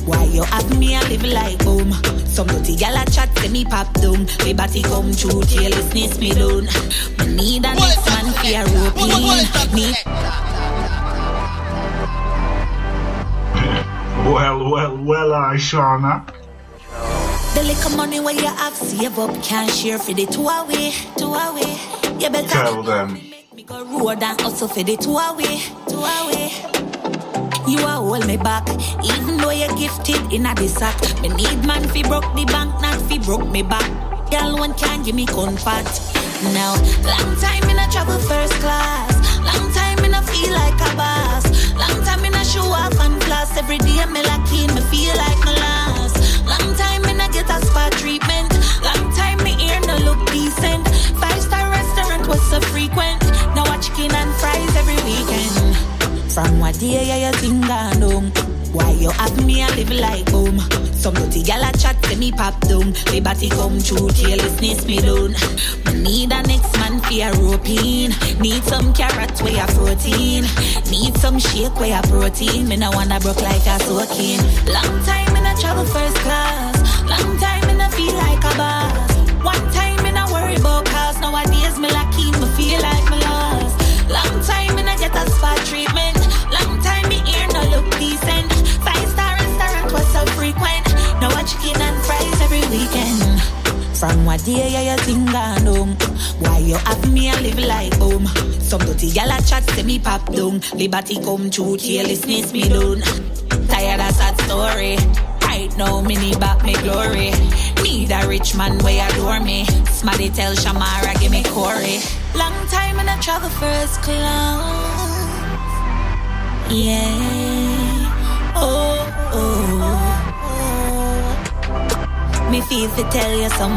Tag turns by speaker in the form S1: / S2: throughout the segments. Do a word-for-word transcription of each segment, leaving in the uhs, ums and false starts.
S1: Why you have me a live like boom? Some dirty gal a chat to me pop down. Me body come true, carelessness me down. Me need a next man for a rope in.
S2: Well, well, well, I Shauna.
S1: The little money where you have save up can't share for the two away, two away. You better
S2: tell them.
S1: Make me go road and also for the two away, two away. You a hold me back, even though you're gifted in a the sack. Me need man fi broke the bank, not fi broke me back. Girl one can't give me comfort. Now, long time in a travel first class. Long time in a feel like a boss. Long time in a show off and floss. Every day me lucky, me feel like my last. Long time in a get a spa treatment. Long time me ear no look decent. Five star restaurant was so frequent. Now a chicken and fries every weekend. From what day you think I know? Why you have me a live like boom? Some dirty gal a chat to me pop down. Me body come true, carelessness me down. Me need a next man for a roping. Need some carrot where a protein. Need some shake where a protein. Me no wanna broke like a soaking. Long time in a travel first class. Long time in a feel like a boss. One time in a worry about cause. Nowadays me lucky, me feel like me lost. Long time in a get a spa treatment. Long time me ear no look decent. Five star restaurant was so frequent. Now a chicken and fries every weekend. From what day you think I know? Why you have me a live like boom? Some dirty gal a chat to me pop down. Liberty come true, carelessness me down. Tired of sad story. Right now me need back me glory. Need a rich man where adore me. Smarty tell Shamara give me Corey. Long time in a travel first class. Yeah. Oh, oh, oh. Me feel to tell you some.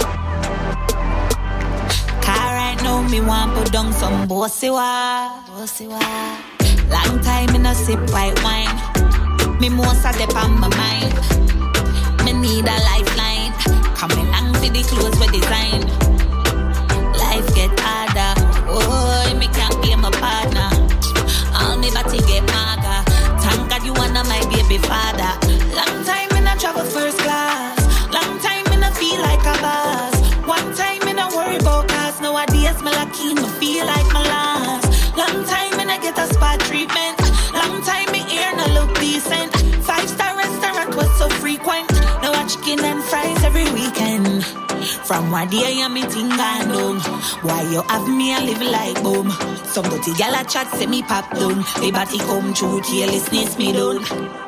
S1: Car right now me want put down some bossy wa, bossy wa. Long time in a sip white wine. Me most of them on my mind. Me need a lifeline. Coming along for the clothes we design. Life get harder. Oh, me can't be my partner. All me body get maga. Thank God you wanna my baby father. Long time in a travel first class. Long time in a feel like a boss. One time in a worry about cause. Nowadays me lucky, me feel like my last. Long time in a get a spa treatment. Long time me ear no look decent. Five star restaurant was so frequent. Now a chicken and fries every weekend. From what day you me think I know? Why you have me a live like boom? Some dirty gal a chat say me pop down. Me body come true, carelessness me down.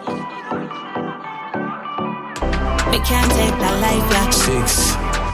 S1: Me can't take that life like
S3: six.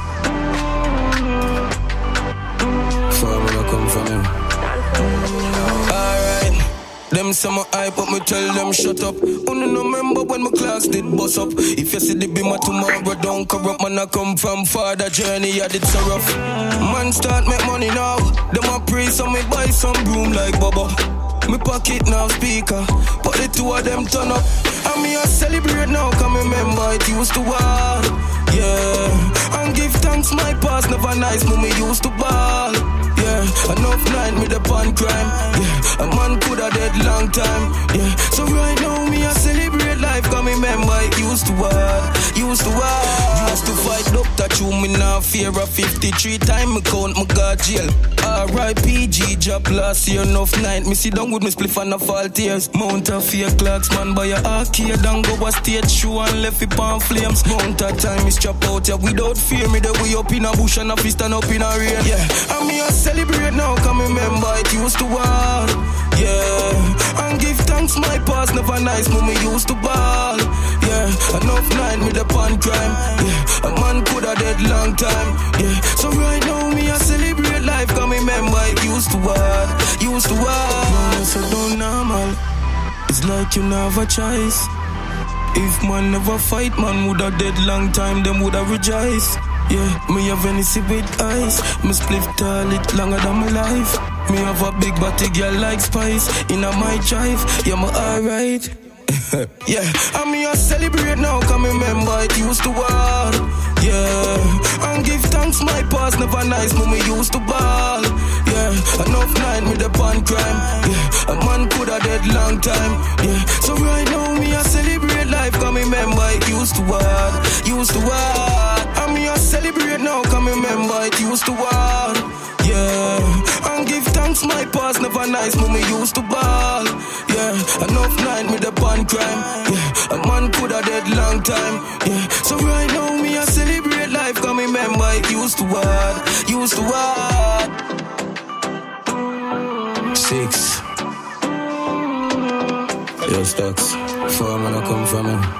S3: Far when I come from him. Alright. Them summer hype up, me tell them shut up. Only no remember when my class did bust up. If you see the beamer tomorrow, don't corrupt. Man, I come from far, the journey I did so rough. Man start make money now. Them a pray, so me buy some broom like Bubba. Me pocket now speaker, but the two of them turn up. And me a celebrate now, come remember it used to war. Yeah, and give thanks my past, never nice, but me used to ball. Yeah, enough night me the pan crime. Yeah, a man coulda dead long time. Yeah, so right now me a celebrate life, come remember it used to war. Used to war. Used to fight doctor, chew me now fear of fifty-three time me count me got jail. R I P G job last year, enough night me sit down with me spliff and a fall tears. Mount a fear clocks, man by a arcade and go a stage show and left it on flames. Mount a time is chop out ya without fear. Me the way up in a bush and a fist and up in a rain. Yeah, and me a celebrate now, come remember it used to war. Yeah, and give thanks my past, never nice, but me used to ball. Yeah, enough night me the pan crime. Yeah, a man coulda dead long time. Yeah, so right now me a celebrate life, come remember it used to war. Used to war. No, so don't normal. It's like you never choice. If man never fight, man woulda dead long time, them woulda rejoice. Yeah, me have any see with eyes. Me split tall it longer than my life. Me have a big body girl like Spice. Inna my drive, yeah, me alright. Yeah, and me a celebrate now, come remember it used to war. Yeah, and give thanks my past, never nice, but me used to ball. Yeah, enough night me the pan crime. Yeah, a man coulda dead long time. Yeah, so right now me a celebrate life, come remember used to what, used to what. I'm here celebrate now, come remember it used to what. Yeah, and give thanks my past never nice, but me used to ball. Yeah, enough night with the pan crime. Yeah, a man could have dead long time. Yeah, so right now me I celebrate life, come remember it used to what, used to what. Six. Yo, Stocks, four man I come from me.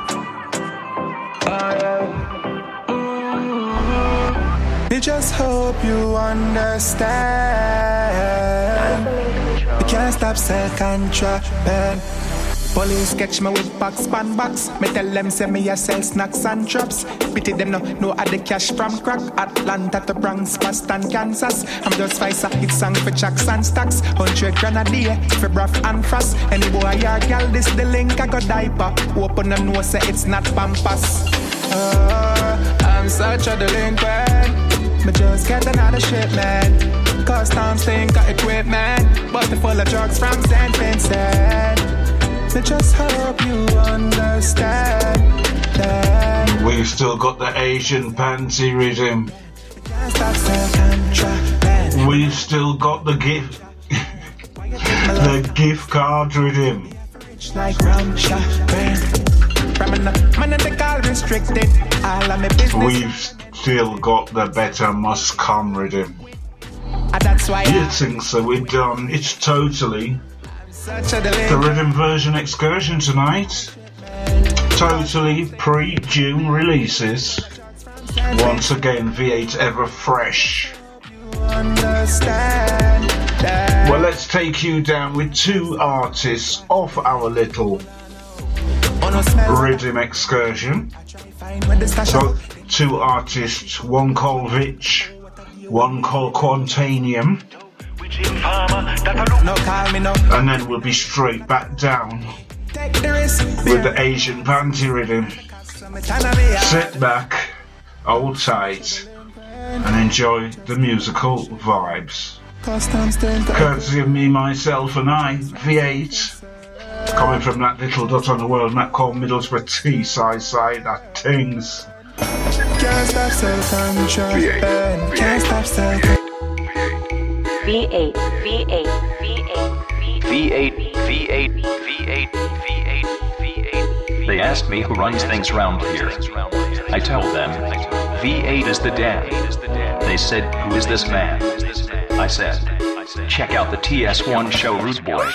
S4: I just hope you understand. You can't stop self-contraband. Police catch me with box pan box. Me tell them say me a sell snacks and drops. Pity them no know how the cash from crack. Atlanta to Bronx, Boston, Kansas. I'm just five a hit song for checks and stacks. Hundred grand a day for breath and fast. Any boy or girl this the link I got diaper. Open them know say it's not pampas. Uh, I'm such a delinquent. Me just get another shipment. Custom stink of equipment. But they full of drugs from Saint Vincent. I just hope you understand that
S2: we've still got the Asian panty rhythm. We've still got the gift the gift card rhythm. We've still got the better must come rhythm. You think so? We're done. It's totally the rhythm version excursion tonight. Totally pre-June releases. Once again, V eight ever fresh. Well, let's take you down with two artists off our little rhythm excursion. So, two artists, one called Vitch, one called Quantanium. And then we'll be straight back down with the Asian panty rhythm. Sit back, hold tight, and enjoy the musical vibes. Courtesy of me, myself, and I, V eight. Coming from that little dot on the world map called Middlesbrough Teesside side, that things.
S4: Can't stop self-contraband. Can't stop self
S5: V eight, V eight, V eight,
S6: V eight, V eight, V eight, V eight, V eight. They asked me who runs things round here. I tell them, V eight is the dad. They said, who is this man? I said, check out the T S one show, Rude Boy.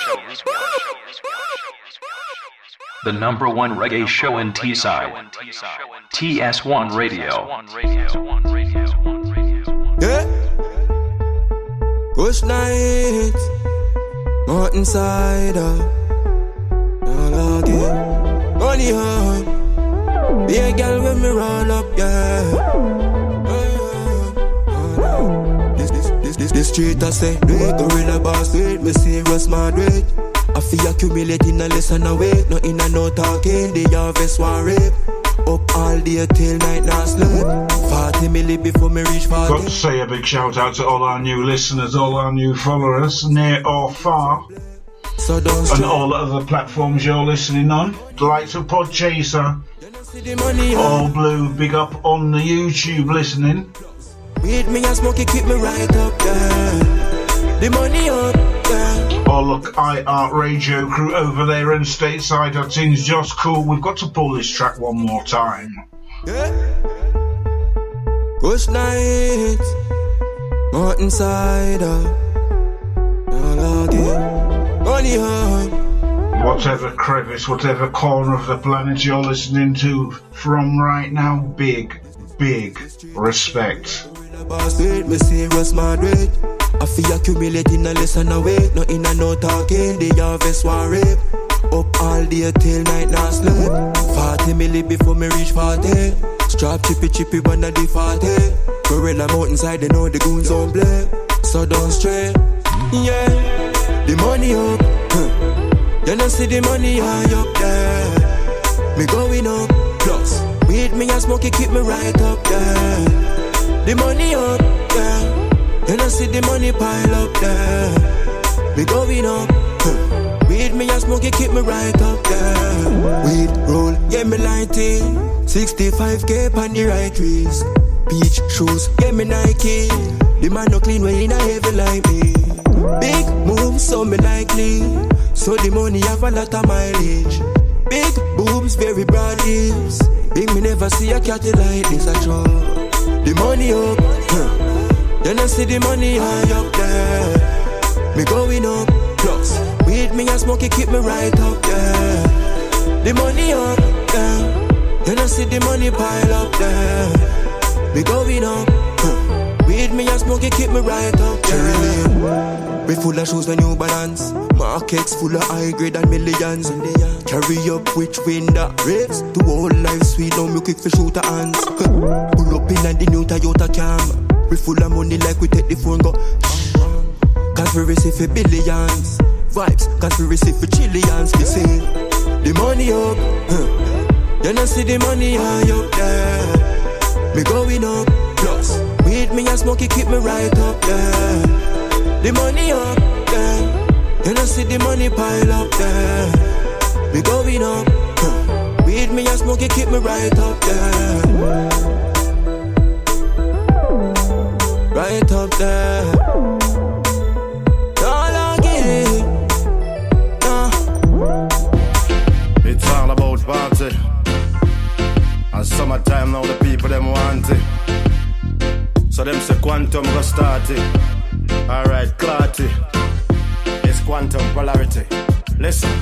S6: The number one reggae show in Teesside. T S one Radio.
S3: Yeah. Kush night, mountain cider, all again, money hard. Be a girl when me roll up, yeah. This, this, this, this, this street I say, do it, gorilla boss, wait, me serious mad wait. I feel accumulating a lesson away, no in and no talking, the harvest one rape. Up all day till night now sleep. Forty milli before me reach forty.
S2: Got to say a big shout out to all our new listeners, all our new followers, near or far,
S3: so don't
S2: and all other platforms you're listening on. The likes of Podchaser, All Blue, big up on the YouTube listening.
S3: With me and Smokey keep me right up there. The money up there.
S2: Oh look, I R Radio crew over there in stateside, that thing's just cool. We've got to pull this track one more time.
S3: Yeah. Kush night, mountain cider, all again, money hard.
S2: Whatever crevice, whatever corner of the planet you're listening to from right now, big, big respect.
S3: I feel accumulating a lesson away, no in and no talking, the harvest one rape. Up all day till night now sleep. Forty milli before me reach forty. Strap chippy chippy one of the forty. Gorilla mountainside, they know the goons don't play. So don't stray, yeah. The money up, huh. You don't see the money high up there. Me going up, plus with me and Smokey keep me right up there. The money up, yeah. You don't see the money pile up there. Me going up, huh. With Weed me and smoke it, keep me right up there. Weed roll, yeah me lighting. sixty-five K on the right wrist. Beach shoes, yeah me Nike. The man no clean way in a heavy like me. Big moves, so me likely. So the money have a lot of mileage. Big boobs, very broad hips. Big me never see a cat like this a draw. The money up, huh. Then I see the money high up there. Me going up, plus weed me and smoke it keep me right up there. The money up, yeah. Then I see the money pile up there. Me going up, huh. Weed me and smoke it keep me right up there. We full of shoes no New Balance. Markets full of high grade and millions. Carry up which wind that raves. To whole life sweet now me quick for shoot a hands. Pull up in and the new Toyota Cam. We full of money like we take the phone go. Cause we receive for billions. Vibes, cause we receive for trillions. We sing the money up, huh. Then I see the money high up there. Me going up, plus weed me and smoke it keep me right up there. The money up, yeah. Then I see the money pile up there. Me going up, huh. Weed me and smoke it keep me right up there. Right up there. All I get, uh.
S7: It's all about party. And summertime now the people them want it. So them say quantum go start it. Alright, clarity. It's quantum polarity. Listen.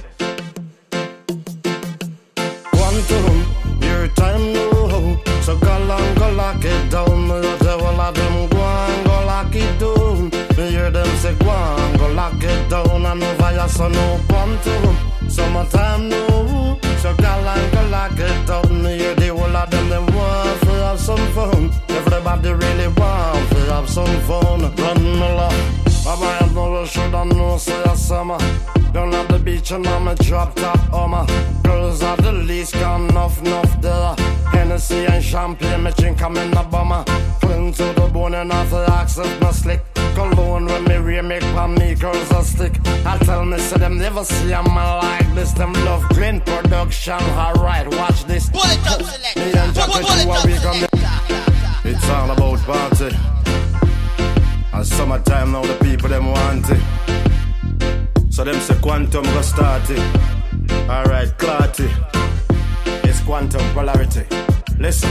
S7: Quantum, your time no. So go long, go lock it down. The devil of them go on, go lock it down. Me hear them say go on, go lock it down. And over here so no quantum. Summertime no. So go long, go lock it down. Me hear the whole of them, them want to have some fun. Everybody really want to have some fun. Run no love. Baba, I know you should have known, say a summer. Down at the beach and I'm a drop top Hummer. Girls are the least, gone enough, enough there. Hennessy and champagne, me drink, I'm in the bummer. Clean to the bone and off the accent, no slick. Cologne when me remake for me, girls are stick. I tell me, say them never see a man like this. Them love green production, alright, watch this.
S8: Pull it up, select.
S7: Me and Jack, you are weak on me. It's all about party. And summertime now the people them want it. So them say quantum go start it. Alright, clarity. It's quantum polarity. Listen.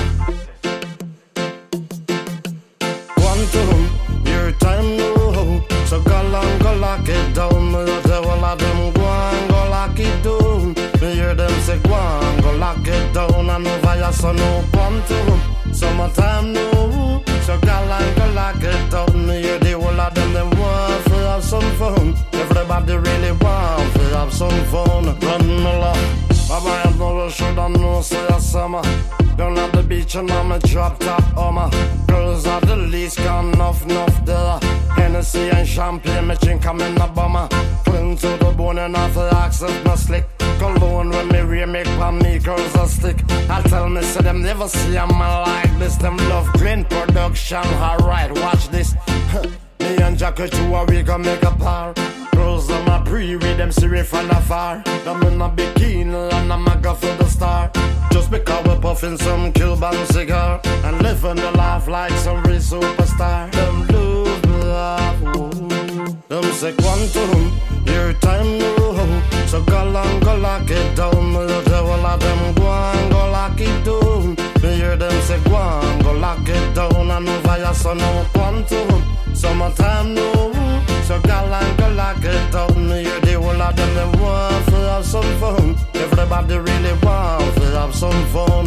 S7: Quantum, your time no. So go long, go lock it down. The devil of them go on, go lock it down. Me hear them say go on, go lock it down. And over here so no quantum. Summertime no. So go long, go lock it down. Me hear the whole of them, them want to have some fun. Everybody really want to have some fun. Run no love. Baba, I know you should have known, say a summer. Down at the beach and I'm a drop top Hummer. Girls are the least, gone enough, enough there. Hennessy and champagne, me drink, I'm in the bummer. Clean to the bone and off the accent, no slick. Cologne when me remake for me, girls are stick. I tell me, say them never see a man like this. Them love green production, alright, watch this. Me and Jacket, you are we gon' make a par. Girls on my pre-read them serious from afar. Them in a bikini and I'm a go for the star. Just because we're puffing some Cuban cigar and living the life like some real superstar. Them love, love, ooh. Them say quantum, your time no. So go long, go lock it down. The devil of them go on, go lock it down. Me hear them say go on, go lock it down. And over here so no quantum. Summertime no. So go long, go lock it down. Me hear the whole of them, them want to have some fun. Everybody really want to have some fun.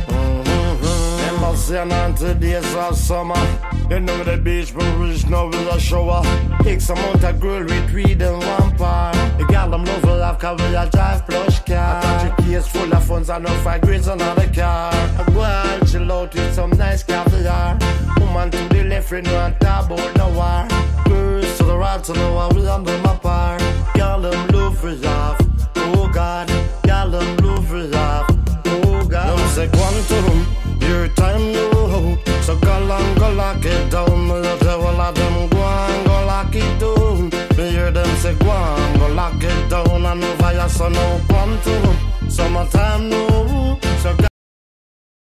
S7: Mm-hmm. Embassy ninety days of summer. You know the beach, but we reach now with a shower. X amount of girl with weed and vampire. The girl them love will have caviar drive plush car. A country case full of funds and no five grades on the car. A girl chill out with some nice caviar. Woman to the left, we know and talk about no war. Girls to the right, to the one we under my par. Girl them love for off. Oh God, girl them love for off. Oh God. Them say quantum, your time no. So go long, go lock it down. The devil of them go on, go lock it down. Me hear them say go on, go lock it down. so no quantum. Summertime no